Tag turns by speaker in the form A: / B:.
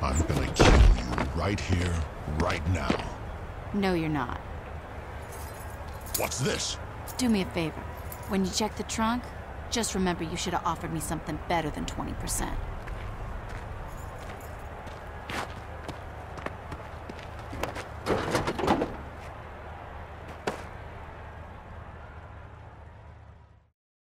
A: I'm gonna kill you right here, right now.
B: No, you're not.
A: What's this?
B: Do me a favor. When you check the trunk, just remember you should have offered me something better than 20%.